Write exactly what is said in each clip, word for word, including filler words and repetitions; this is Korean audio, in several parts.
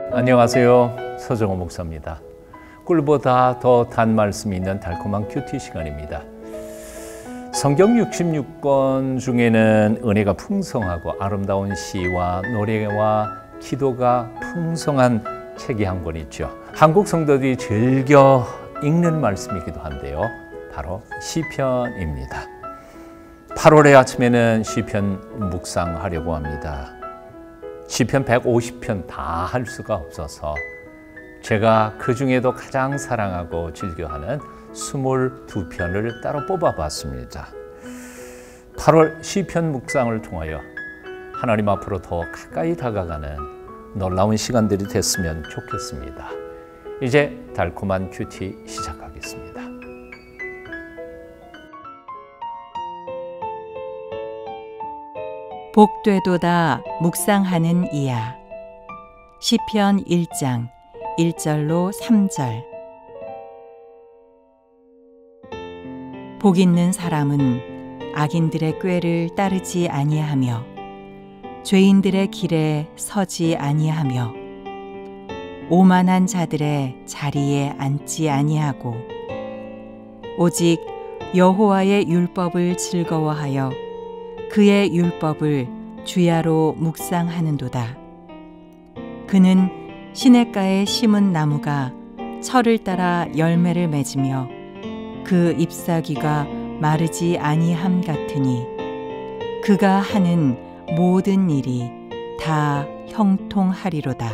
안녕하세요. 서정호 목사입니다. 꿀보다 더 단 말씀이 있는 달콤한 큐티 시간입니다. 성경 육십육 권 중에는 은혜가 풍성하고 아름다운 시와 노래와 기도가 풍성한 책이 한 권 있죠. 한국 성도들이 즐겨 읽는 말씀이기도 한데요. 바로 시편입니다. 팔월의 아침에는 시편 묵상하려고 합니다. 시편 백오십 편 다 할 수가 없어서 제가 그 중에도 가장 사랑하고 즐겨하는 이십이 편을 따로 뽑아봤습니다. 팔월 시편 묵상을 통하여 하나님 앞으로 더 가까이 다가가는 놀라운 시간들이 됐으면 좋겠습니다. 이제 달콤한 큐티 시작하겠습니다. 복되도다 묵상하는 이야. 시편 일 장 일 절로 삼 절. 복 있는 사람은 악인들의 꾀를 따르지 아니하며 죄인들의 길에 서지 아니하며 오만한 자들의 자리에 앉지 아니하고 오직 여호와의 율법을 즐거워하여 그의 율법을 주야로 묵상하는도다. 그는 시냇가에 심은 나무가 철을 따라 열매를 맺으며 그 잎사귀가 마르지 아니함 같으니 그가 하는 모든 일이 다 형통하리로다.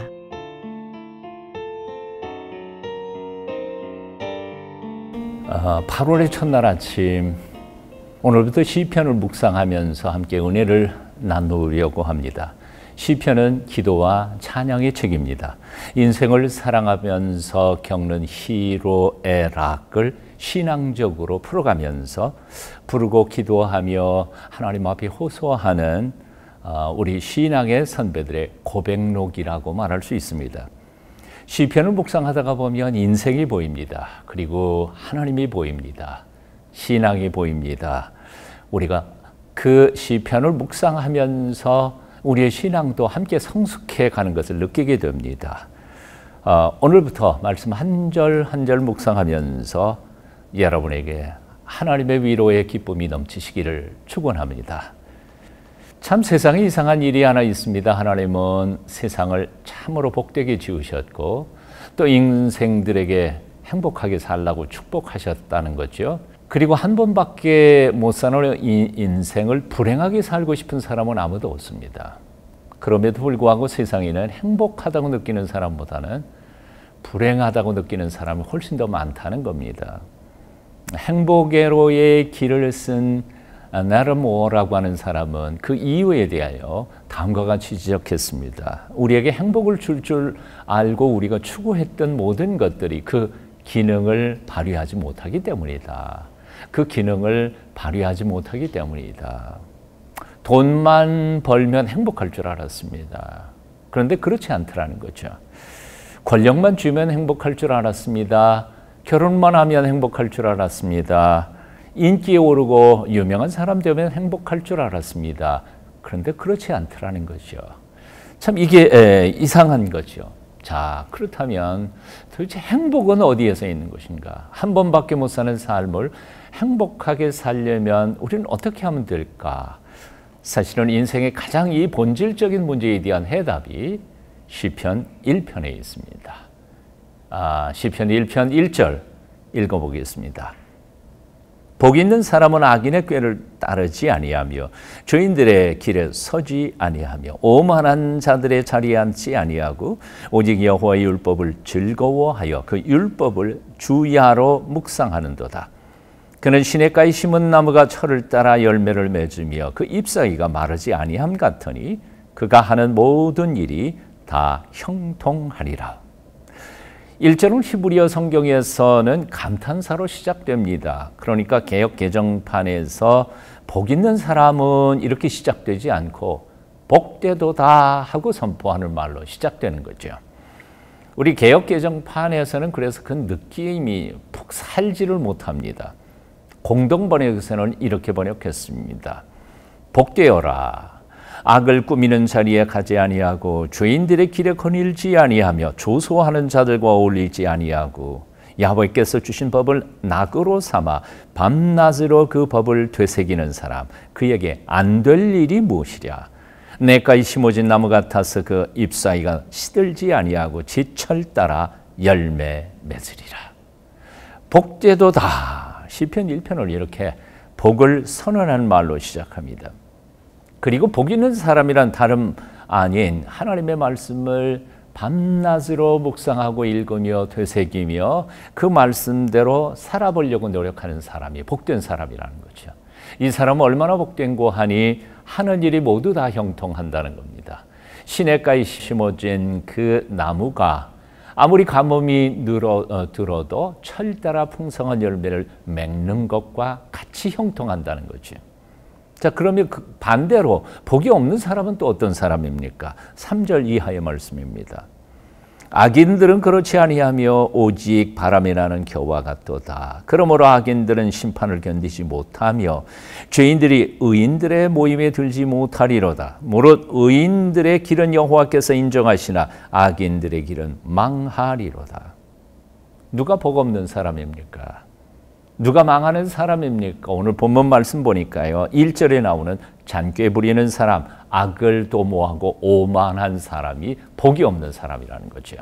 아, 팔월의 첫날 아침, 오늘부터 시편을 묵상하면서 함께 은혜를 나누려고 합니다. 시편은 기도와 찬양의 책입니다. 인생을 사랑하면서 겪는 희로애락을 신앙적으로 풀어가면서 부르고 기도하며 하나님 앞에 호소하는 우리 신앙의 선배들의 고백록이라고 말할 수 있습니다. 시편을 묵상하다가 보면 인생이 보입니다. 그리고 하나님이 보입니다. 신앙이 보입니다. 우리가 그 시편을 묵상하면서 우리의 신앙도 함께 성숙해 가는 것을 느끼게 됩니다. 어, 오늘부터 말씀 한 절 한 절 묵상하면서 여러분에게 하나님의 위로의 기쁨이 넘치시기를 축원합니다. 참 세상에 이상한 일이 하나 있습니다. 하나님은 세상을 참으로 복되게 지으셨고 또 인생들에게 행복하게 살라고 축복하셨다는 거죠. 그리고 한 번밖에 못 사는 인생을 불행하게 살고 싶은 사람은 아무도 없습니다. 그럼에도 불구하고 세상에는 행복하다고 느끼는 사람보다는 불행하다고 느끼는 사람이 훨씬 더 많다는 겁니다. 행복으로의 길을 쓴 나르모라고 하는 사람은 그 이유에 대하여 다음과 같이 지적했습니다. 우리에게 행복을 줄 줄 알고 우리가 추구했던 모든 것들이 그 기능을 발휘하지 못하기 때문이다. 그 기능을 발휘하지 못하기 때문이다. 돈만 벌면 행복할 줄 알았습니다. 그런데 그렇지 않더라는 거죠. 권력만 쥐면 행복할 줄 알았습니다. 결혼만 하면 행복할 줄 알았습니다. 인기에 오르고 유명한 사람 되면 행복할 줄 알았습니다. 그런데 그렇지 않더라는 거죠. 참 이게 에, 이상한 거죠. 자, 그렇다면 도대체 행복은 어디에서 있는 것인가? 한 번밖에 못 사는 삶을 행복하게 살려면 우리는 어떻게 하면 될까? 사실은 인생의 가장 이 본질적인 문제에 대한 해답이 시편 일 편에 있습니다. 아, 시편 일 편 일 절 읽어보겠습니다. 복 있는 사람은 악인의 꾀를 따르지 아니하며 죄인들의 길에 서지 아니하며 오만한 자들의 자리에 앉지 아니하고 오직 여호와의 율법을 즐거워하여 그 율법을 주야로 묵상하는도다. 그는 시냇가에 심은 나무가 철을 따라 열매를 맺으며 그 잎사귀가 마르지 아니함 같으니 그가 하는 모든 일이 다 형통하리라. 일 절은 히브리어 성경에서는 감탄사로 시작됩니다. 그러니까 개역 개정판에서 복 있는 사람은 이렇게 시작되지 않고 복되도다 하고 선포하는 말로 시작되는 거죠. 우리 개역 개정판에서는 그래서 그 느낌이 푹 살지를 못합니다. 공동 번역에서는 이렇게 번역했습니다. 복되어라. 악을 꾸미는 자리에 가지 아니하고 죄인들의 길에 거닐지 아니하며 조소하는 자들과 어울리지 아니하고 야훼께서 주신 법을 낙으로 삼아 밤낮으로 그 법을 되새기는 사람, 그에게 안 될 일이 무엇이랴. 내가에 심어진 나무 같아서 그 잎사이가 시들지 아니하고 지철 따라 열매 맺으리라. 복되도다. 시편 일 편을 이렇게 복을 선언한 말로 시작합니다. 그리고 복 있는 사람이란 다름 아닌 하나님의 말씀을 밤낮으로 묵상하고 읽으며 되새기며 그 말씀대로 살아보려고 노력하는 사람이 복된 사람이라는 거죠. 이 사람은 얼마나 복된고 하니 하는 일이 모두 다 형통한다는 겁니다. 시냇가에 심어진 그 나무가 아무리 가뭄이 늘어, 어, 들어도 철 따라 풍성한 열매를 맺는 것과 같이 형통한다는 거죠. 자, 그러면 그 반대로 복이 없는 사람은 또 어떤 사람입니까? 삼 절 이하의 말씀입니다. 악인들은 그렇지 아니하며 오직 바람이 나는 겨와 같도다. 그러므로 악인들은 심판을 견디지 못하며 죄인들이 의인들의 모임에 들지 못하리로다. 무릇 의인들의 길은 여호와께서 인정하시나 악인들의 길은 망하리로다. 누가 복 없는 사람입니까? 누가 망하는 사람입니까? 오늘 본문 말씀 보니까요, 일 절에 나오는 잔꾀 부리는 사람, 악을 도모하고 오만한 사람이 복이 없는 사람이라는 거죠.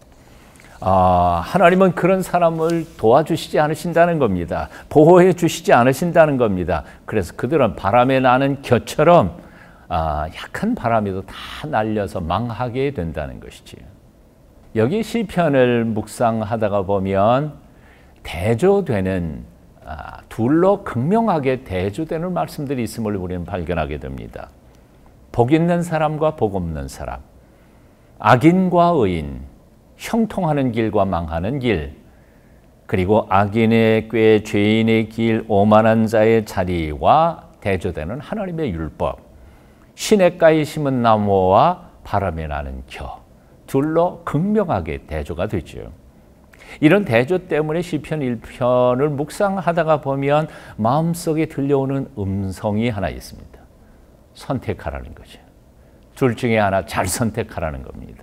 아, 하나님은 그런 사람을 도와주시지 않으신다는 겁니다. 보호해 주시지 않으신다는 겁니다. 그래서 그들은 바람에 나는 겨처럼 아, 약한 바람에도 다 날려서 망하게 된다는 것이지. 여기 시편을 묵상하다가 보면 대조되는, 아, 둘로 극명하게 대조되는 말씀들이 있음을 우리는 발견하게 됩니다. 복 있는 사람과 복 없는 사람, 악인과 의인, 형통하는 길과 망하는 길, 그리고 악인의 꾀, 죄인의 길, 오만한 자의 자리와 대조되는 하나님의 율법, 시냇가에 심은 나무와 바람에 나는 겨, 둘로 극명하게 대조가 되죠. 이런 대조 때문에 시편 일 편을 묵상하다가 보면 마음속에 들려오는 음성이 하나 있습니다. 선택하라는 거죠. 둘 중에 하나 잘 선택하라는 겁니다.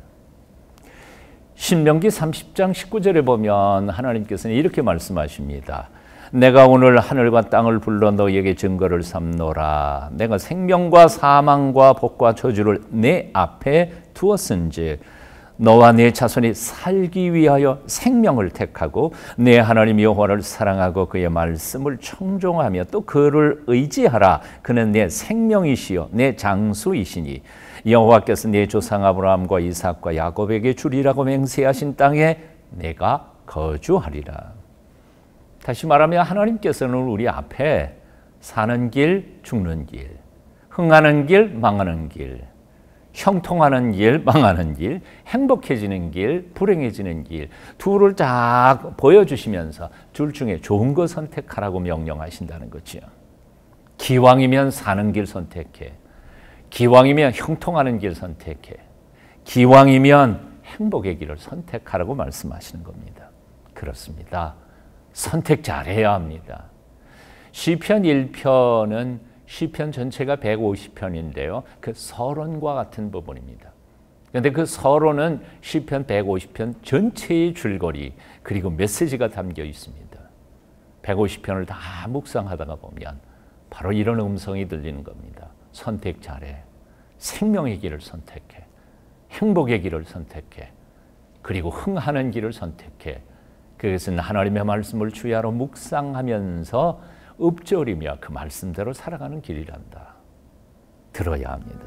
신명기 삼십 장 십구 절에 보면 하나님께서는 이렇게 말씀하십니다. 내가 오늘 하늘과 땅을 불러 너희에게 증거를 삼노라. 내가 생명과 사망과 복과 저주를 내 앞에 두었은즉 너와 네 자손이 살기 위하여 생명을 택하고 내 하나님 여호와를 사랑하고 그의 말씀을 청종하며 또 그를 의지하라. 그는 내 생명이시요 내 장수이시니 여호와께서 네 조상 아브라함과 이삭과 야곱에게 주리라고 맹세하신 땅에 내가 거주하리라. 다시 말하면 하나님께서는 우리 앞에 사는 길, 죽는 길, 흥하는 길, 망하는 길, 형통하는 길, 망하는 길, 행복해지는 길, 불행해지는 길, 둘을 쫙 보여주시면서 둘 중에 좋은 거 선택하라고 명령하신다는 거죠. 기왕이면 사는 길 선택해. 기왕이면 형통하는 길 선택해. 기왕이면 행복의 길을 선택하라고 말씀하시는 겁니다. 그렇습니다. 선택 잘해야 합니다. 시편 일 편은 시편 전체가 백오십 편인데요. 그 서론과 같은 부분입니다. 그런데 그 서론은 시편 백오십 편 전체의 줄거리 그리고 메시지가 담겨 있습니다. 백오십 편을 다 묵상하다가 보면 바로 이런 음성이 들리는 겁니다. 선택 잘해. 생명의 길을 선택해. 행복의 길을 선택해. 그리고 흥하는 길을 선택해. 그것은 하나님의 말씀을 주야로 묵상하면서 읊조리며 그 말씀대로 살아가는 길이란다. 들어야 합니다.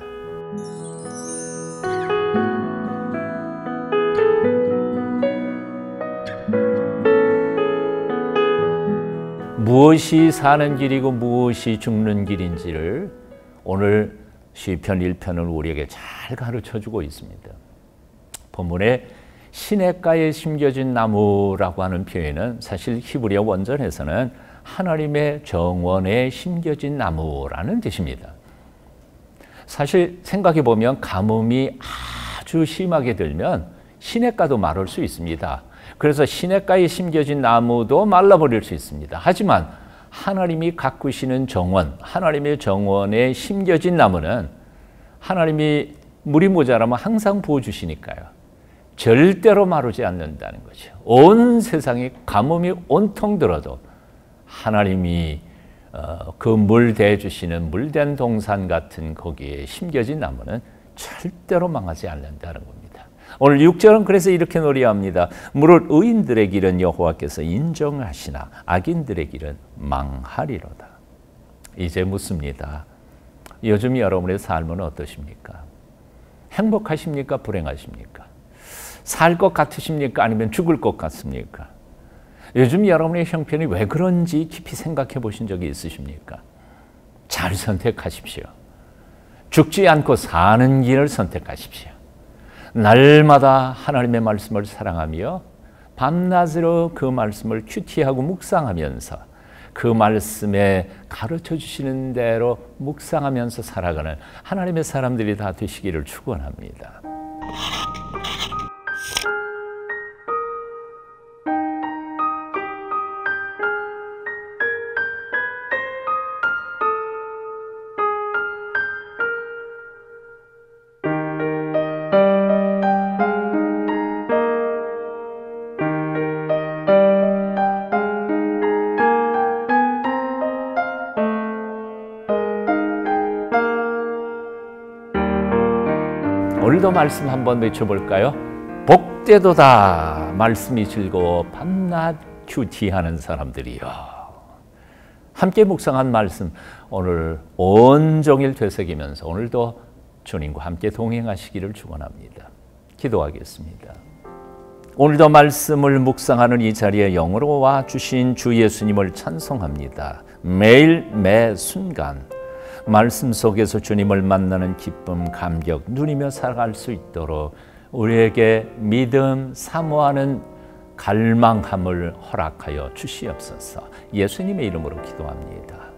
무엇이 사는 길이고 무엇이 죽는 길인지를 오늘 시편 일 편은 우리에게 잘 가르쳐주고 있습니다. 본문에 시냇가에 심겨진 나무라고 하는 표현은 사실 히브리어 원전에서는 하나님의 정원에 심겨진 나무라는 뜻입니다. 사실 생각해 보면 가뭄이 아주 심하게 들면 시냇가도 마를 수 있습니다. 그래서 시냇가에 심겨진 나무도 말라버릴 수 있습니다. 하지만 하나님이 가꾸시는 정원, 하나님의 정원에 심겨진 나무는 하나님이 물이 모자라면 항상 부어주시니까요. 절대로 마르지 않는다는 거죠. 온 세상이 가뭄이 온통 들어도 하나님이 어, 그 물 대주시는 물된 동산 같은 거기에 심겨진 나무는 절대로 망하지 않는다는 겁니다. 오늘 육 절은 그래서 이렇게 노래합니다. 무릇 의인들의 길은 여호와께서 인정하시나 악인들의 길은 망하리로다. 이제 묻습니다. 요즘 여러분의 삶은 어떠십니까? 행복하십니까? 불행하십니까? 살 것 같으십니까? 아니면 죽을 것 같습니까? 요즘 여러분의 형편이 왜 그런지 깊이 생각해 보신 적이 있으십니까? 잘 선택하십시오. 죽지 않고 사는 길을 선택하십시오. 날마다 하나님의 말씀을 사랑하며 밤낮으로 그 말씀을 큐티하고 묵상하면서 그 말씀에 가르쳐 주시는 대로 묵상하면서 살아가는 하나님의 사람들이 다 되시기를 축원합니다. 오늘도 말씀 한번 외쳐볼까요? 복되도다. 말씀이 즐거워 밤낮 큐티하는 사람들이요. 함께 묵상한 말씀 오늘 온종일 되새기면서 오늘도 주님과 함께 동행하시기를 축원합니다. 기도하겠습니다. 오늘도 말씀을 묵상하는 이 자리에 영으로 와 주신 주 예수님을 찬송합니다. 매일 매 순간 말씀 속에서 주님을 만나는 기쁨, 감격 누리며 살아갈 수 있도록 우리에게 믿음, 사모하는 갈망함을 허락하여 주시옵소서. 예수님의 이름으로 기도합니다.